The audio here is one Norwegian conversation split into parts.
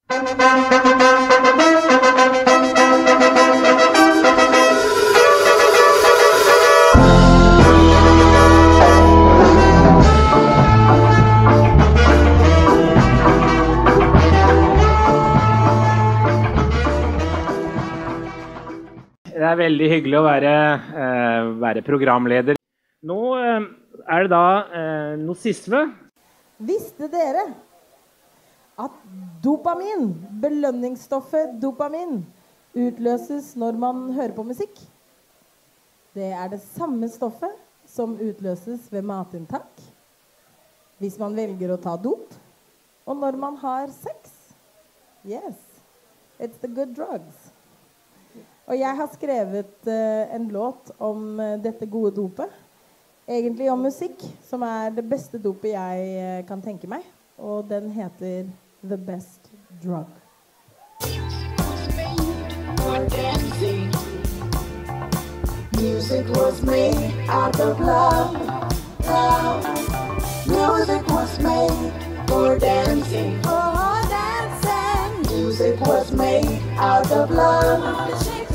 Det veldig hyggelig å være programleder. Nå det da noe siste. Visste dere at dopamin, belønningsstoffet dopamin, utløses når man hører på musikk? Det det samme stoffet som utløses ved matinntak, hvis man velger å ta dop, og når man har sex. Yes, it's the good drugs. Og jeg har skrevet en låt om dette gode dopet. Egentlig om musikk, som det beste dopet jeg kan tenke meg. Og den heter The Best Drug. Music was made out of love, love. Music was made for dancing, Music was made out of love.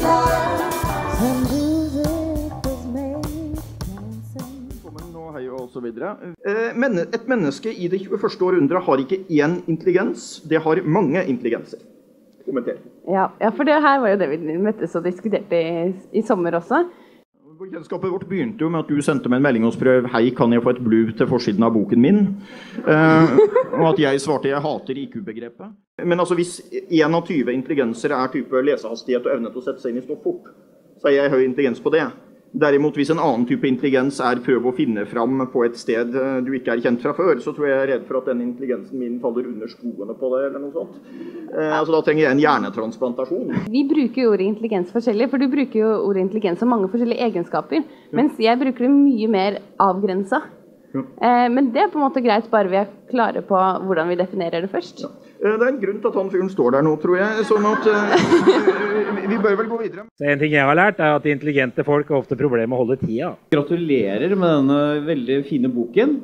Hei og så videre. Et menneske i det 21. århundre har ikke én intelligens, det har mange intelligenser. Kommenter. Ja, for det her var jo det vi møttes og diskuterte i sommer også. Bekjentskapet vårt begynte jo med at du sendte meg en melding og spør «Hei, kan jeg få et blue til forsiden av boken min?» og at jeg svarte «Jeg hater IQ-begrepet». Men altså hvis 21 intelligenser type lesehastighet og evne til å sette seg inn i stoff fort, så jeg høy intelligens på det. Derimot hvis en annen type intelligens prøve å finne fram på et sted du ikke kjent fra før, så tror jeg redd for at den intelligensen min faller under skoene på det, eller noe sånt. Altså da trenger jeg en hjernetransplantasjon. Vi bruker jo ordet intelligens forskjellig, for du bruker jo ordet intelligens som mange forskjellige egenskaper, mens jeg bruker det mye mer avgrenset. Men det på en måte greit, bare vi klare på hvordan vi definerer det først. Ja. Det en grunn til at han fyren står der nå, tror jeg, sånn at vi bør vel gå videre. Så en ting jeg har lært at intelligente folk har ofte problemer med å holde tida. Gratulerer med denne veldig fine boken.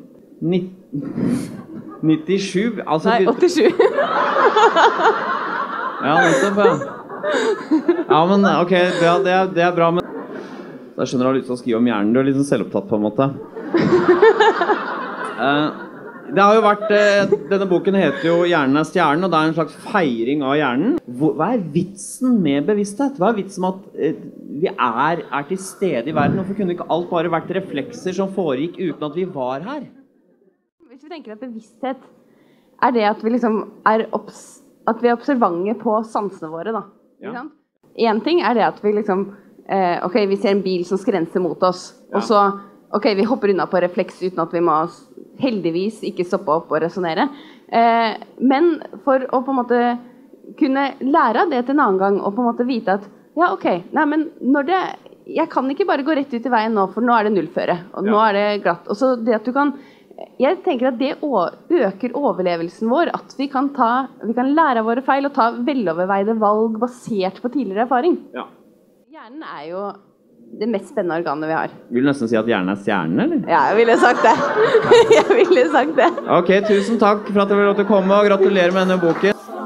97, altså... Nei, 87. Ja, nettopp, ja. Ja, men ok, det bra, men... Da skjønner du har lyst til å skrive om hjernen, du litt sånn selvopptatt på en måte. Det har jo vært, denne boken heter jo Hjernen stjernen, og det en slags feiring av hjernen. Hva vitsen med bevissthet? Hva vitsen med at vi til stede i verden? Hvorfor kunne ikke alt bare vært reflekser som foregikk uten at vi var her? Hvis vi tenker at bevissthet det at vi liksom at vi observante på sansene våre, da. Ja. En ting det at vi liksom, ok, vi ser en bil som skrenser mot oss, og så ok, vi hopper unna på refleks uten at vi må heldigvis ikke stoppe opp og resonere. Men for å på en måte kunne lære av det til en annen gang, og på en måte vite at, ja ok, nei, men jeg kan ikke bare gå rett ut i veien nå, for nå det nullføre, og nå det glatt. Og så det at du kan, jeg tenker at det øker overlevelsen vår, at vi kan lære av våre feil og ta veloverveide valg basert på tidligere erfaring. Ja. Hjernen jo det mest spennende organet vi har. Vil du nesten si at hjernen stjernen, eller? Ja, jeg ville sagt det. Jeg ville sagt det. Ok, tusen takk for at du ville komme, og gratulerer med denne boken.